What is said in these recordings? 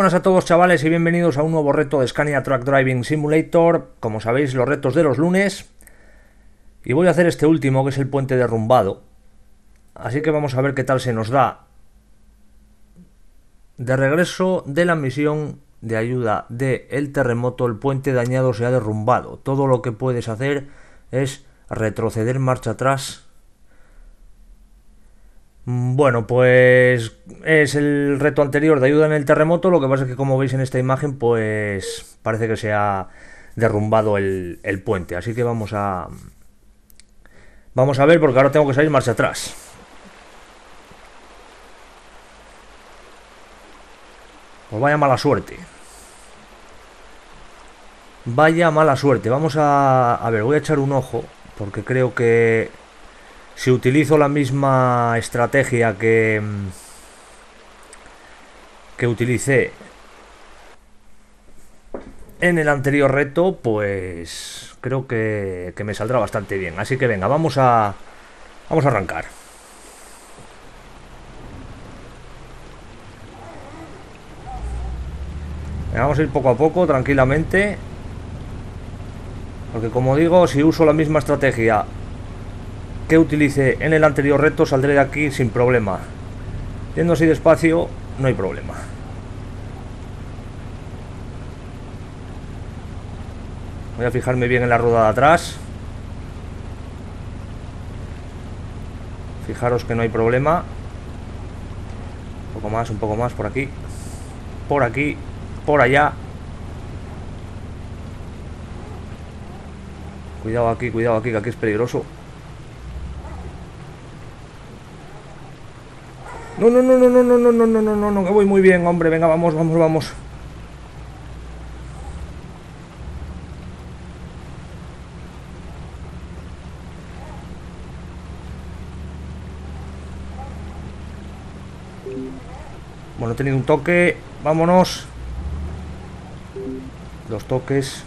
buenas a todos, chavales, y bienvenidos a un nuevo reto de Scania Truck Driving Simulator. Como sabéis, los retos de los lunes. Y voy a hacer este último, que es el puente derrumbado. Así que vamos a ver qué tal se nos da. De regreso de la misión de ayuda del terremoto, el puente dañado se ha derrumbado. Todo lo que puedes hacer es retroceder marcha atrás. Bueno, pues es el reto anterior de ayuda en el terremoto. Lo que pasa es que, como veis en esta imagen, pues parece que se ha derrumbado el puente. Así que vamos a ver, porque ahora tengo que salir marcha atrás. Pues vaya mala suerte. Vaya mala suerte. Vamos a ver, voy a echar un ojo, porque creo que si utilizo la misma estrategia que utilicé en el anterior reto, pues creo que me saldrá bastante bien. Así que venga, vamos a arrancar. Vamos a ir poco a poco, tranquilamente, porque, como digo, si uso la misma estrategia que utilicé en el anterior reto, saldré de aquí sin problema. Yendo así despacio, no hay problema. Voy a fijarme bien en la rueda de atrás. Fijaros que no hay problema. Un poco más, por aquí, por allá. Cuidado aquí, que aquí es peligroso. No, que voy muy bien, hombre. Venga, vamos. Bueno, he tenido un toque. Vámonos. Dos toques.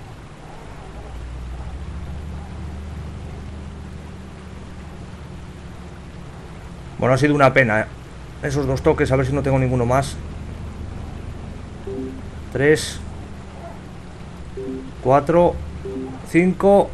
Bueno, ha sido una pena, esos dos toques. A ver si no tengo ninguno más. 3, 4, 5.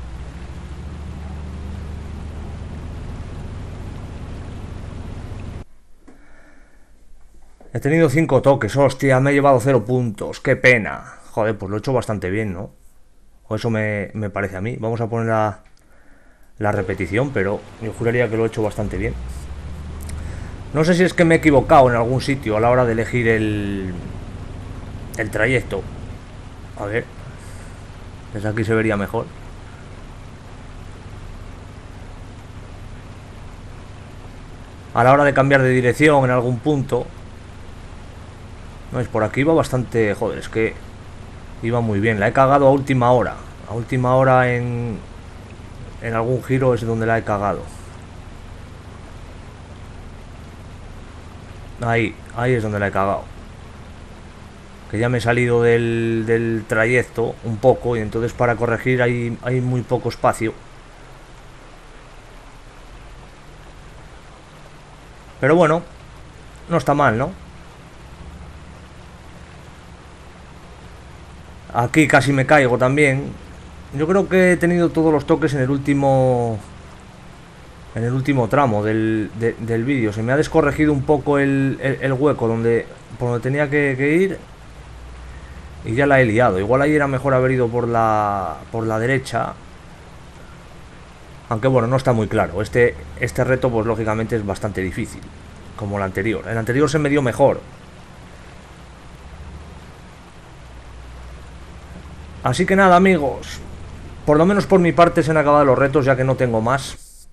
He tenido 5 toques. Hostia, me he llevado 0 puntos. Qué pena. Joder, pues lo he hecho bastante bien, ¿no? O eso me parece a mí. Vamos a poner la repetición, pero yo juraría que lo he hecho bastante bien. No sé si es que me he equivocado en algún sitio a la hora de elegir el trayecto. A ver, desde aquí se vería mejor. A la hora de cambiar de dirección en algún punto. No, es por aquí iba bastante. Joder, es que iba muy bien. La he cagado a última hora. A última hora en algún giro es donde la he cagado. Ahí es donde la he cagado. Que ya me he salido del trayecto un poco, y entonces para corregir hay muy poco espacio. Pero bueno, no está mal, ¿no? Aquí casi me caigo también. Yo creo que he tenido todos los toques en el último tramo del vídeo. Se me ha descorregido un poco el hueco por donde tenía que ir, y ya la he liado. Igual ahí era mejor haber ido por la derecha. Aunque bueno, no está muy claro. Este reto, pues lógicamente es bastante difícil, como el anterior. El anterior se me dio mejor. Así que nada, amigos. Por lo menos por mi parte se han acabado los retos, ya que no tengo más.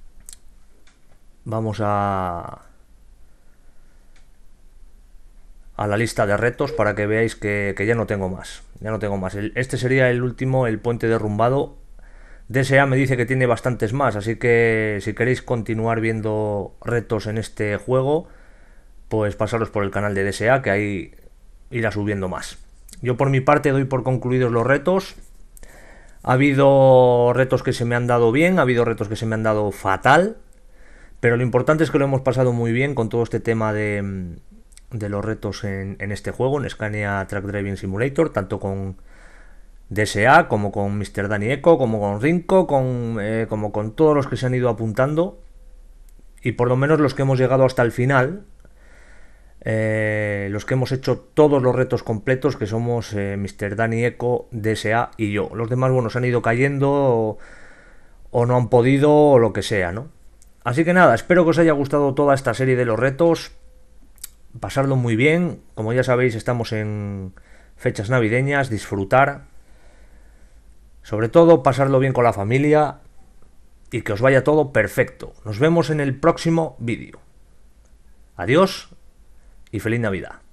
Vamos a la lista de retos para que veáis que ya no tengo más. Este sería el último, el puente derrumbado. DSA me dice que tiene bastantes más, así que si queréis continuar viendo retos en este juego, pues pasaros por el canal de DSA, que ahí irá subiendo más. Yo por mi parte doy por concluidos los retos. Ha habido retos que se me han dado bien, ha habido retos que se me han dado fatal, pero lo importante es que lo hemos pasado muy bien con todo este tema de de los retos en este juego, en Scania Track Driving Simulator, tanto con DSA como con Mr. Danny Eco, como con Rinko, como con todos los que se han ido apuntando, y por lo menos los que hemos llegado hasta el final, los que hemos hecho todos los retos completos, que somos Mr. Danny Eco, DSA y yo. Los demás, bueno, se han ido cayendo o no han podido o lo que sea, ¿no? Así que nada, espero que os haya gustado toda esta serie de los retos. Pasarlo muy bien. Como ya sabéis, estamos en fechas navideñas. Disfrutar. Sobre todo, pasarlo bien con la familia. Y que os vaya todo perfecto. Nos vemos en el próximo vídeo. Adiós y feliz Navidad.